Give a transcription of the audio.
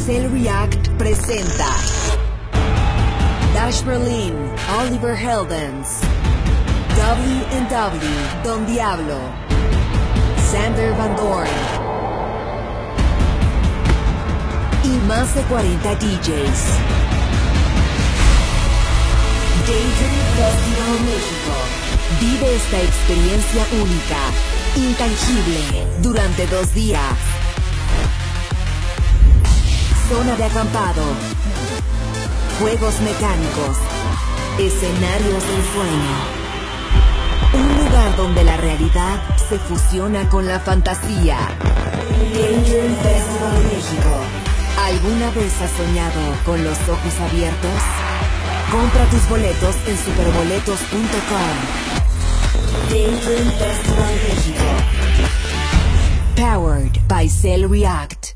Cell React presenta Dash Berlin, Oliver Heldens, W&W, Don Diablo, Sander Van Doorn y más de 40 DJs. Daydream Festival México. Vive esta experiencia única, intangible, durante 2 días. Zona de acampado, juegos mecánicos, escenarios de ensueño. Un lugar donde la realidad se fusiona con la fantasía. Daydream Festival México. ¿Alguna vez has soñado con los ojos abiertos? Compra tus boletos en superboletos.com. Daydream Festival México. Powered by Cell React.